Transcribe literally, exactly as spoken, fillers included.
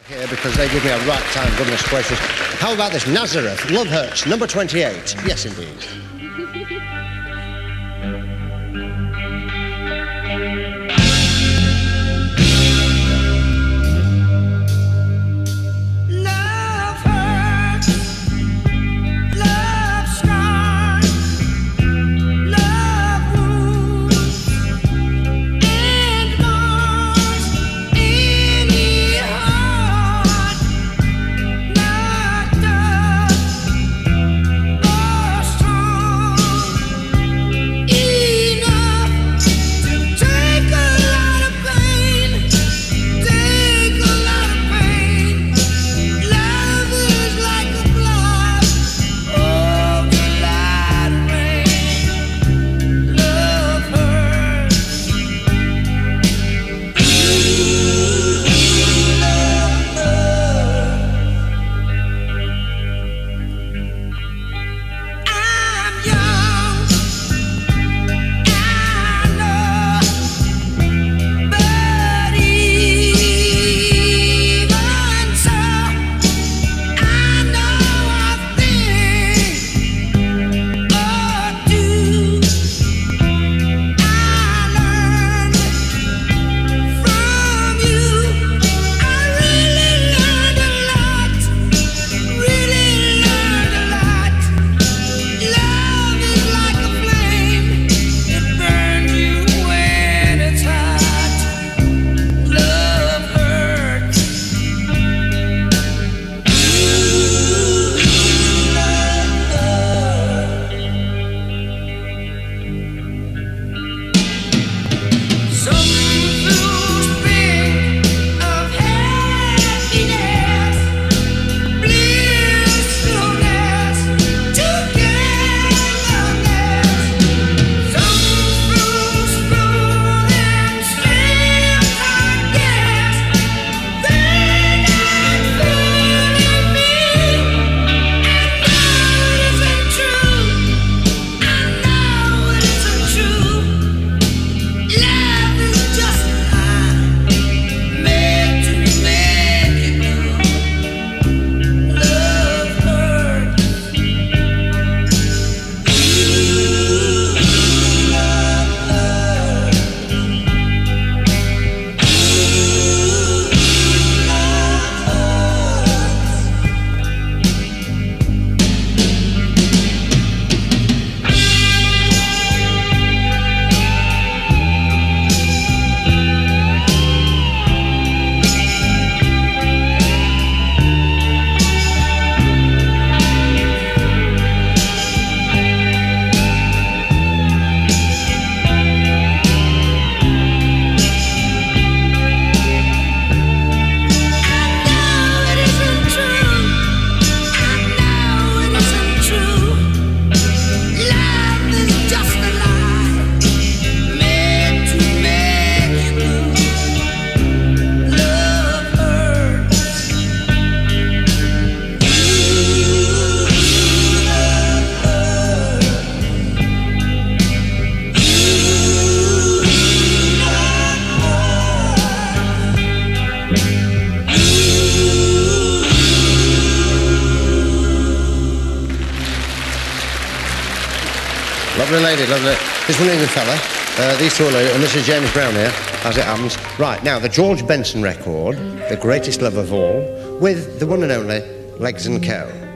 Here because they give me a right time, goodness gracious. How about this? Nazareth, Love Hurts, number twenty-eight. Yes, indeed. Lovely lady, lovely. This one is a fella. Uh, these two are ladies, and this is James Brown here, as it happens. Right, now, the George Benson record, The Greatest Love of All, with the one and only Legs and Co.